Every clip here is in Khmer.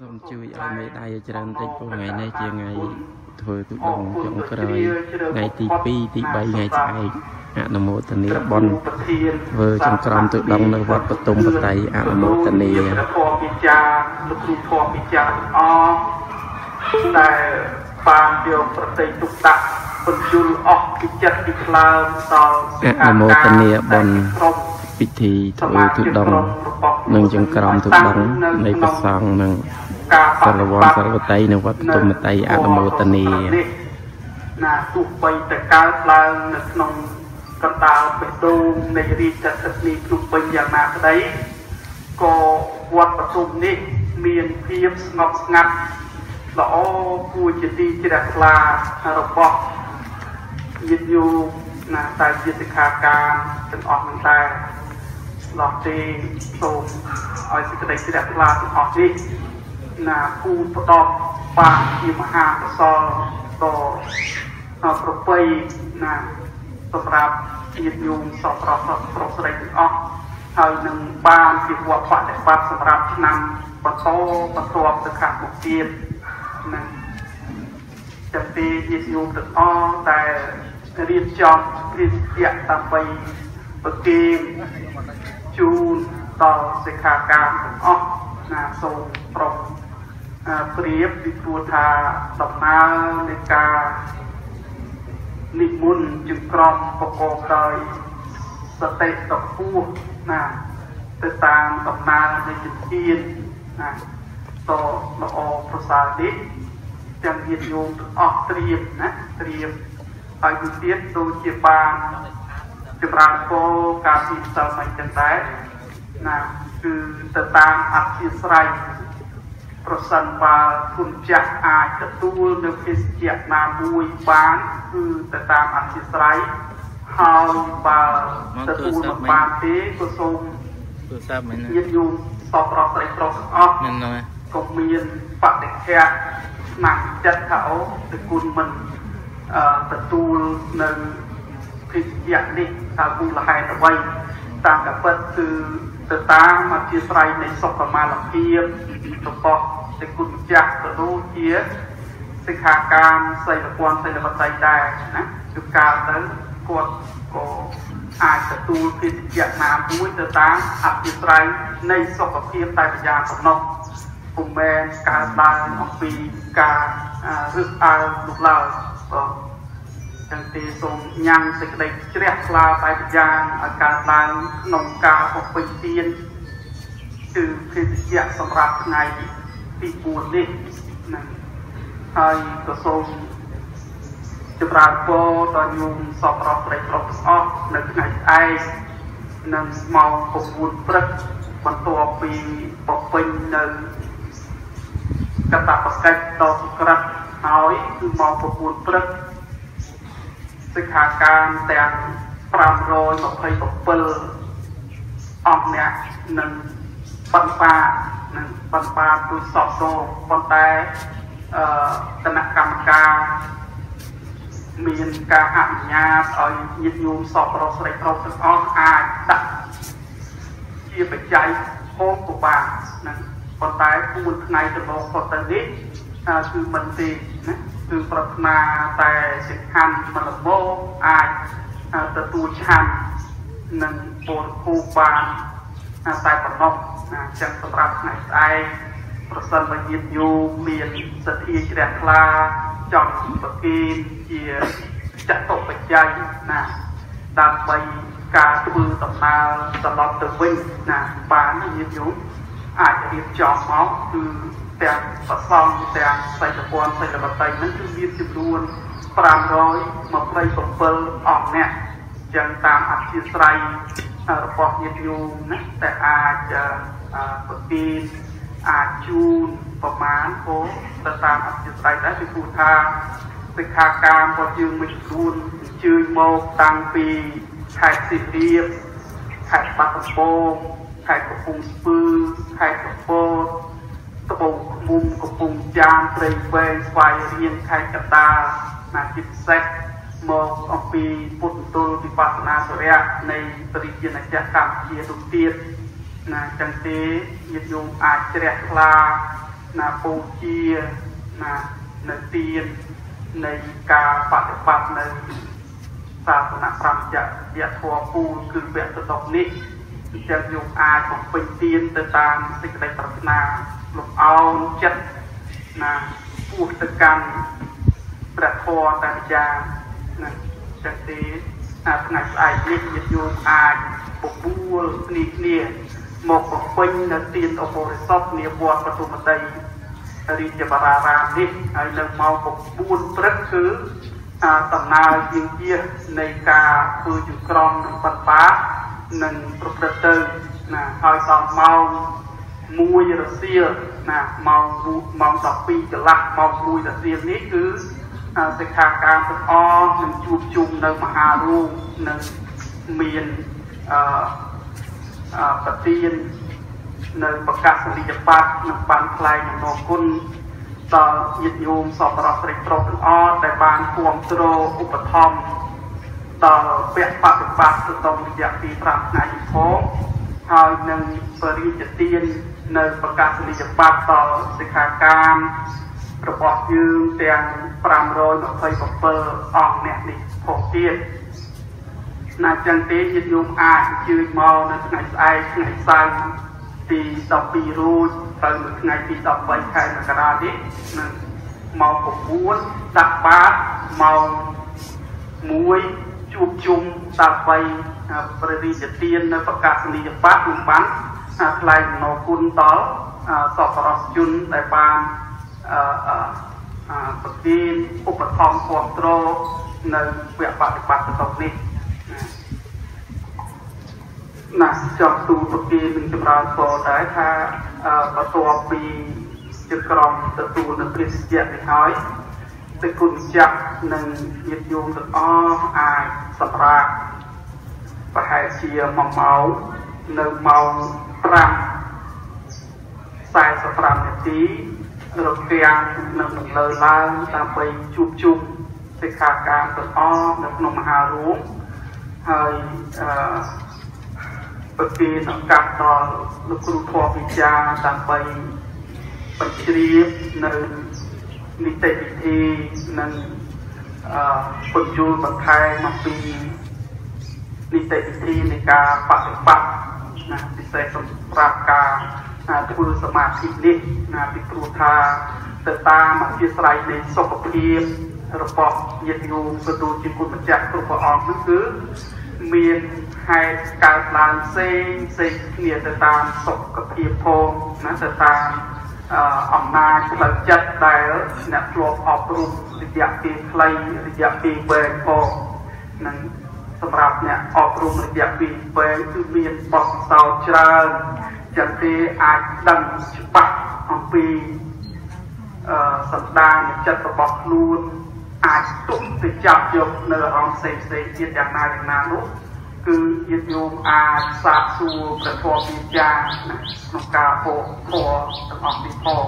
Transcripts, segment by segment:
សូមជួយឲ្យមេដៃច្រើនតិចព្រោះថ្ងៃនេះជាថ្ងៃធ្វើទុដងចុងក្រោយថ្ងៃទី2ទី3ថ្ងៃស្អែកអនុមោទនាបុណ្យធ្វើចង្ក្រមទុដងនៅវត្តបទុមបតៃអនុមោទនាធម៌ពិចារលោកគ្រូធម៌ពិចារអតែបានយកប្រតិទុកដាក់បញ្ជូលអស់ពីចិត្តពីខ្លើមដល់អនុមោទនាបុណ្យពិធីធ្វើទុដងនិងចង្ក្រមទុដងនៃព្រះសង្ឃនិងសរវ័នសរវតីនៅវត្តបទុមបតៃអនុមោទនាណាទោះបីតែកើតឡើងនៅក្នុងកណ្ដាលបេះដូងនៃរាជធានីភ្នំពេញយ៉ាងណាក្តីក៏វត្តបទុមនេះមានភាពស្ងប់ស្ងាត់ល្អគួរជាទីជ្រះថ្លារបស់ញាតិញោមណាតែជាសិក្ខាកាមទាំងអស់នឹងតែដល់ទីសូមឲ្យសេចក្តីជ្រះថ្លាទាំងអស់នេះណាគូផ្ដប់បានជាមហាកុសលដល់ប្រពៃណាសម្រាប់ញាតិញោមសពប្រុសស្រីទាំងអស់ហើយនឹងបានជាវត្តបដិបត្តិសម្រាប់ឆ្នាំបន្តទៅខាងមុខទៀតណាចាំពីញាតិញោមទាំងអស់ដែលរៀបចំគ្រាសយៈដើម្បីប្រគេនជូនដល់សិក្ខាកាមទាំងអស់ណាសូមប្រុសព្រៀបពីព្រោះថាដំណើរនៃការនិមន្តជាក្រុមប្រកបដោយសតិសពោះណាទៅតាមដំណើរនៃជំនាញណាតល្អប្រសើរនេះទាំងញាតិញោមទាំងអស់ត្រៀមណាត្រៀមហើយមួយទៀតដូចជាបានចម្រើនគោលការពីផ្សេងមិនចឹងដែរណាគឺទៅតាមអធិស្រ័យប្រសិនបើគុណចាស់អាចទទួលនៅភេសជ្ជៈណាមួយបានគឺទៅតាមអធិស្រ័យហើយបើទទួលមិនបានទេក៏សូមញាតិញោមសពប្រុសស្រីប្រុសទាំងអស់ក៏មានបដិខៈស្នាចិត្តថាអូទៅគុណមិនទទួលនៅភេសជ្ជៈនេះតើមូលហេតុអ្វីតាមកាពិតគឺទៅតាមអធិស្រ័យនៃសុខមាលភាពរបស់ទេគុណម្ចាស់ក៏ដូចជាសិក្ខាកាមសិលពន្ធសិលបតីដែរណាគឺការទៅគាត់ក៏អាចទទួលភេសជ្ជៈណាមួយទៅតាមអធិស្រ័យនៃសុខភាពតែម្យ៉ាងប៉ុណ្ណោះពុំមែនកើតឡើងអំពីការរឹសអើងនោះឡើយបងចឹងទេសូមញ៉ាំសេចក្តីជ្រះថ្លាតែម្យ៉ាងឲ្យកើតឡើងក្នុងការបំពេញទានគឺភេសជ្ជៈសម្រាប់ថ្ងៃទី4នេះណាហើយក៏សូមចម្រើនពរដល់ញោមសពប្រុសស្រីប្រុសទាំងអស់នៅថ្ងៃស្អែកនិងម៉ោង9ព្រឹកបន្ទាប់ពីបំពេញនៅកតបកិច្ចដល់សុក្រិតហើយគឺម៉ោង9ព្រឹកសិក្ខាកាមទាំង527អង្គអ្នកនឹងបណ្បាទូចសពសូប៉ុន្តែគណៈកម្មការមានការអនុញ្ញាតឲ្យញាតិញោមសពប្រុសស្រីប្រុសទាំងអស់អាចដាក់ជាបច្ច័យហូបពិបាកណាប៉ុន្តែ4ថ្ងៃទៅមកផុតទៅនេះគឺមិនទេណាគឺប្រាថ្នាតែសិក្ខាមិនល្មមអាចទទួលឆាន់និងបរិភោគបានតែប៉ុណ្ណោះណាចឹងសម្រាប់ថ្ងៃស្អែកប្រសិនបើញាតិញោមមានសទ្ធាជ្រះថ្លាចង់ប្រគេនជាចតុបច្ច័យណាដើម្បីការធ្វើដំណើរត្រឡប់ទៅវិញណាបានញាតិញោមអាចរៀបចំមកគឺទាំងប្រសងទាំងសិលពន្ធសិលបតីហ្នឹងគឺមានចំនួន527អង្គអ្នកចឹងតាមអធិស្រ័យរបស់ញាតិញោមណាតែអាចប្រគេនអាចជូនប្រមាណក៏ទៅតាមអធិស្រ័យដែរពីព្រោះថាសិក្ខាកាមរបស់យើងមួយចំនួនអញ្ជើញមកតាំងពីខេត្តសៀមរាបខេត្តបាត់ដំបងខេត្តកំពង់ស្ពឺខេត្តកំពតត្បូងឃ្មុំកំពង់ចាមព្រៃវែងស្វាយរៀងខេត្តកណ្ដាលណាជាពិសេសមកអំពីពុទ្ធទលវិបស្សនាសរៈនៃបរិយាណាចក្រកម្ពុជាទូទៀតណាចឹងទេញាតិញោមអាចជ្រះថ្លាណាពូជាណានៅទាននៃការបដិបត្តិនៅសាសនាប្រញ្ញយធម៌ពូគឺវគ្គ10នេះអញ្ចឹងយើងអាចបំពេញទានទៅតាមសេចក្តីប្រាថ្នាលំអោនចិត្តណាពោះទៅកាន់ព្រះធម៌តែម្យ៉ាងណាចឹងទេថ្ងៃស្អែកនេះយើងអាចបបួលគ្នាមកបំពេញនៅទានឧបរិសុទ្ធនាវត្តបទុមតីរាជបរារាមនេះហើយនៅម៉ោង9ព្រឹកគឺដំណើរជាជានៃការធ្វើជាក្រុមនឹងបន្តនឹងប្រព្រឹត្តទៅណាហើយដល់ម៉ោង1រសៀលណាម៉ោង12កន្លះម៉ោង1រសៀលនេះគឺសិក្ខាកាមទាំងអស់នឹងជួបជុំនៅមហារូបនឹងមានប្រទាននៅប្រកាសនីយបត្រនឹងបានថ្លែងអំណរគុណដល់ញាតិញោមសពរដ្ឋស្រីប្រុសទាំងអស់ដែលបានគាំទ្រឧបត្ថម្ភដល់វគ្គបប្រតិបត្តិទៅតាមរយៈពី5ថ្ងៃផងហើយនឹងបរិយាទាននៅប្រកាសនីយបត្រដល់សិក្ខាកាមរបស់យើងទាំង527អង្គអ្នកនេះផងទៀតណាចឹងទេញាតិញោមអាចអញ្ជើញមកនៅថ្ងៃស្អែកថ្ងៃសៅរ៍ទី12រោចទៅនៅថ្ងៃទី13ខែមករានេះនឹងម៉ោង9ដាក់បាតម៉ោង1ជួបជុំដើម្បីព្រះរាជទាននៅប្រកាសនីយបត្រនឹងបានថ្លែងអំណរគុណដល់សពរដ្ឋជនដែលបានប្រទានឧបត្ថម្ភគ្រប់គ្រងនៅវគ្គបប្រតិបត្តិទៅនេះណាចង់ទូប្រទាននឹងចម្រើនពរដែរថាបន្ទាប់ពីជាក្រុមទទួលនៅព្រះសិទ្ធិនេះហើយទៅគុណចាក់និងញាតិញោមទាំងអស់អាចសម្រាប់ប្រហែលជា1ម៉ោងនៅម៉ោង5:45នាទីរគាំងនឹងដំណើរឡើងដើម្បីជួបជុំសិក្ខាកាមទាំងអស់នៅក្នុងមហារូបហើយប្រទានឱកាសដល់លោកគ្រូធម៌វិជ្ជាដើម្បីបញ្ជ្រាបនៅនីតិវិធីនិងបញ្យល់បន្ថែមអំពីនីតិវិធីនៃការបប្រតិបត្តិណាពិសេសសម្រាប់ការធ្វើសមាធិនេះណាពីព្រោះថាទៅតាមអធិស្ឋាននៃសុខភាពរបស់ញាតិញោមក៏ដូចជាគុណម្ចាស់គ្រប់ព្រះអង្គនោះគឺមានហេតុកើតឡើងផ្សេងគ្នាទៅតាមសុខភាពផងណាទៅតាមអំណាចផ្លូវចិត្តដែលអ្នកធ្លាប់អប់រំរយៈពេលខ្លីរយៈពេលវែងផងនឹងសម្រាប់អ្នកអប់រំរយៈពេលវែងគឺមានបទពិសោធន៍ច្រើនចឹងទេអាចដឹងច្បាស់អំពីសន្តានចិត្តរបស់ខ្លួនអាចទុកទៅចាប់យកនៅអារម្មណ៍ផ្សេងទៀតយ៉ាងណានោះគឺញាតិញោមអាចសាកសួរព្រះធម៌វិជ្ជាក្នុងការពោលធម៌ទាំងអស់នេះផង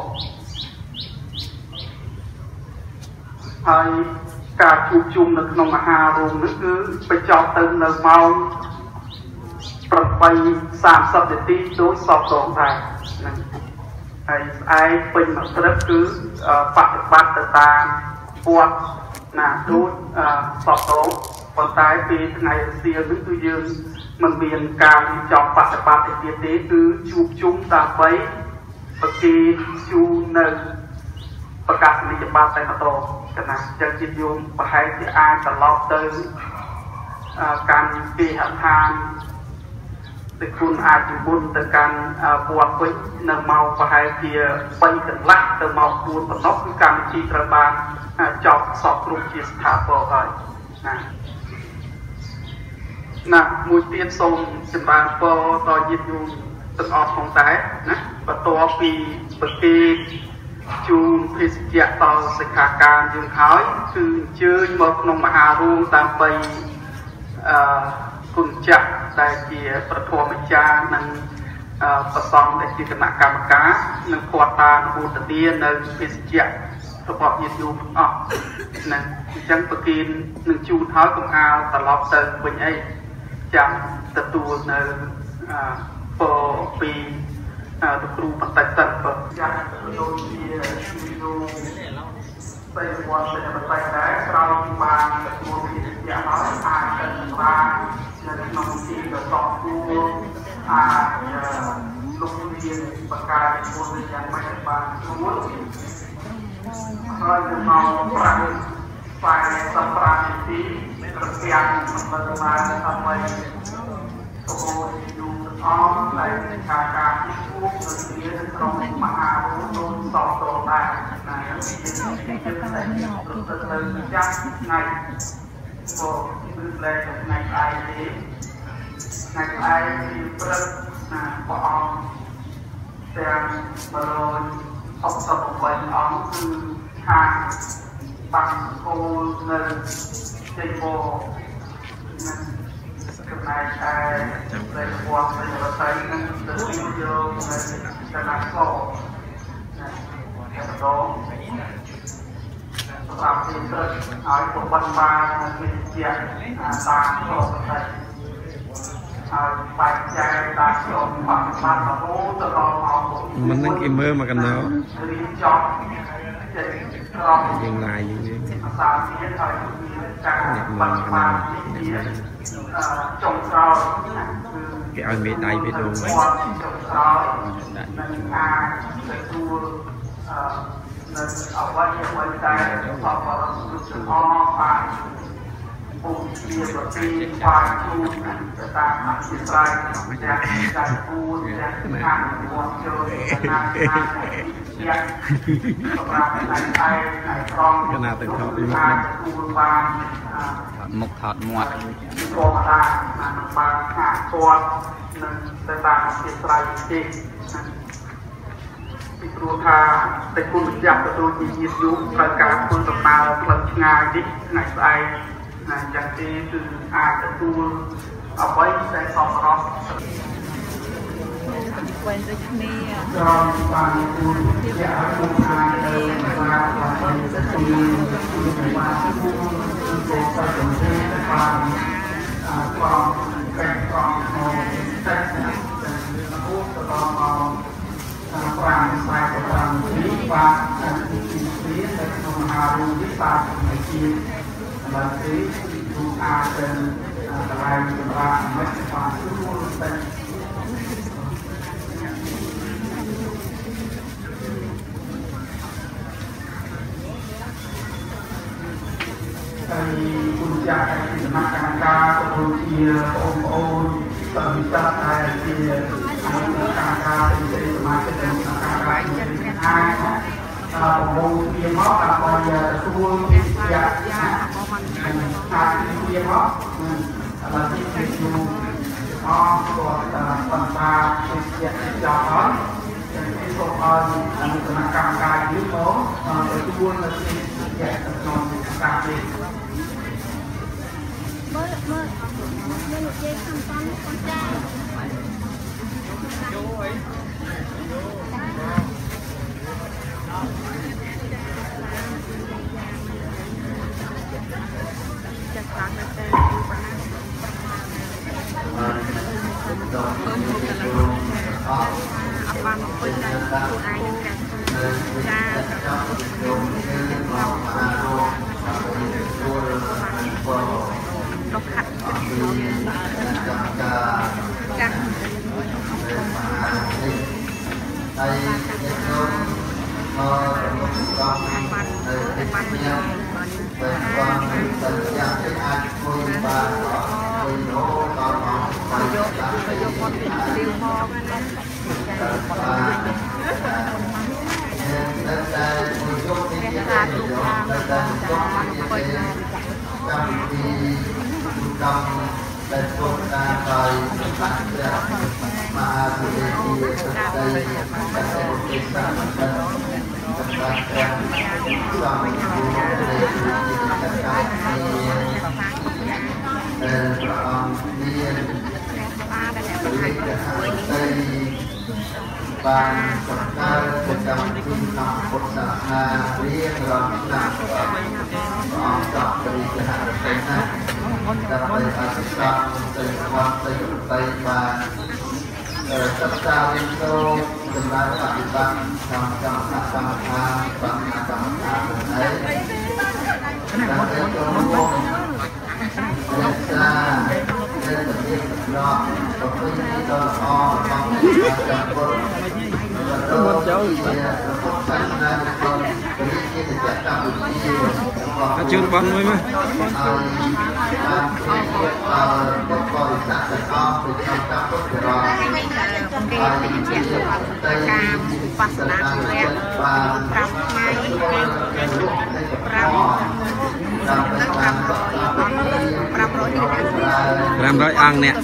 ហើយការជួបជុំនៅក្នុងមហារូបនេះគឺបញ្ចប់ទៅនៅម៉ោង8:30នាទីដូចសពតងដែរហ្នឹងហើយស្អែកពេញមួយព្រឹកគឺបប្រតិបត្តិទៅតាមវត្តណាដូចសពតងប៉ុន្តែពេលថ្ងៃរសៀលនេះគឺយើងមិនមានការចង់បប្រតិបត្តិទៀតទេគឺជួបជុំដើម្បីប្រគេនជូននៅប្រកាសនីយបត្រតែម្ដងកណាចឹងជាយោមប្រហែលជាអាចត្រឡប់ទៅកាន់គេហដ្ឋានទៅគុណអាចជំនុនទៅកាន់វត្តវិញនៅម៉ោងប្រហែលជា3កន្លះទៅម៉ោង4ប៉ុណ្ណោះគឺកម្មវិធីត្រូវបានចប់សពគ្រប់ជាស្ថាពរហើយណាមួយទៀតសូមចម្រើនពរដល់ញាតិញោមទាំងអស់ផងដែរណាបន្ទាប់ពីប្រគេនជូនភេសជ្ជៈដល់សិក្ខាកាមយើងហើយគឺអញ្ជើញមកក្នុងមហារូបដើម្បីគុណចាស់ដែលជាប្រធមអាចារ្យនិងប្រសង់ដែលជាគណៈកម្មការនិងផ្ទាត់តានុមោទនានៅភេសជ្ជៈរបស់ញាតិញោមទាំងអស់ណាអញ្ចឹងប្រគេននឹងជូនហើយកុំអាលត្រឡប់ទៅវិញអីចាំទទួលនៅពរពីលោកគ្រូបន្តិចទៅបើយ៉ាងដូចជាវីដេអូពេលវត្តទៅបន្តិចដែរក្រោយបានទទួលវិទ្យាហើយអាចទៅបាននៅក្នុងទីដ៏តគួរអាចលោករៀនបង្កើតខ្លួនយ៉ាងម៉េចបានស្រួលហើយទៅមក5នាទីប្រកាសសម្បត្តិបានដើម្បីអូយូរអស់ហើយការទីគួរទៅរៀនក្នុងមហាវិទ្យាល័យសតតដែរណាយើងទៅចាស់ថ្ងៃព្រោះគឺលែងថ្ងៃឯងនេះថ្ងៃឯងទីព្រឹកណាព្រះអង្គទាំង168អង្គគឺខាងបាំងគោលនៅចេញមកនឹងចំណែកឯព្រះវត្តនៃរតៃនឹងទៅយកនៅកណ្ដាលកោណាម្ដងសម្រាប់ទីព្រឹកឲ្យប្រព័ន្ធបានវិទ្យាតាមខុសទៅហើយបែកចែកតាមក្រុមបានរហូតទៅដល់ម៉ោងមិននឹងគេមើលមកកណ្ដោរៀនចប់យើងឡាយយើងសាទៀតហើយការបានបានជាចុងក្រោយគេឲ្យមេដៃវីដេអូចុងក្រោយនឹងអាចទទួលនៅអវត្តមួយតែបបរំទុកអបានពុំជាប្រទីបានជួនទៅតាមអធិស្ឋានយ៉ាងចាត់គូយ៉ាងខាងវត្តចូលណាយ៉ាងសម្រាប់ថ្ងៃឯងថ្ងៃត្រង់កណាទៅថតពីអាចទទួលបានមុខថតមាត់ធម្មតាបានខាងគាត់នឹងទៅតាមអធិស្ឋានទេពីព្រោះថាតែគុណម្ចាស់ក៏ដូចជាញាតិញោមត្រូវការធ្វើដំណើរផ្លូវឆ្ងាយនេះថ្ងៃស្អែកណាយ៉ាងទីគឺអាចទទួលអ្វីដែលសមរម្យវិញដូចគ្នាក្រមបានទូលជាអនុញ្ញាតទៅបានបានទទួលបានទទួលទៅទៅបានความเป็นความโน้มแต่เป็นรูปตัวของความสายความนี้ว่าที่นี้เป็นมหารูปตาในชีวิตบางทีดูอาเป็นอะไรต่างๆไม่ใช่ความรู้เป็นคุณจะให้สมาการการตัวเทียองโอนตอนนี้จะให้เทียการการเป็นสมาเป็นการการให้โมเทียมอกับพอยตัวอยากการเทียมอเราที่เป็นอยู่อ๋อตัวปัญหาเป็นเสียจอดเป็นตัวอันสมาการยุบโม่ตัวเราที่อยากจะนอนการเรียนមើលជេខាងតាមcon trai chắc chắn là sẽ đi qua bạn một đây của ai nhưng cả đọc hạt cắt dan kota kali maha budi sertai dan desa dan tempatkan sang guru dari dan perangkian dari ban serta sedang tentang kota hari ramah angkat dari keharusan dapat asisten dari kuasa Taiwan serta untuk ចម្រើនបប្រតិបត្តិកម្មកម្មកម្មហើយតាមចូលរួមរក្សានៅប្រទេសឡោប្រពៃណីដ៏ល្អរបស់ព្រះពុទ្ធមកចូលសាសនារបស់ព្រះជាតេកម្ពុជាជឿនបនមួយមក 500 អង្គនេះ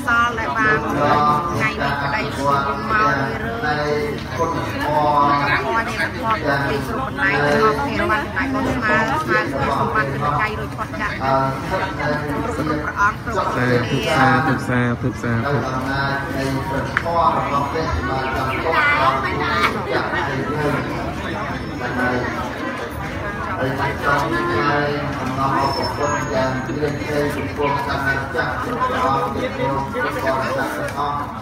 Hãy subscribe cho kênh Ghiền Mì Gõ để không bỏ lỡ những video hấp dẫn.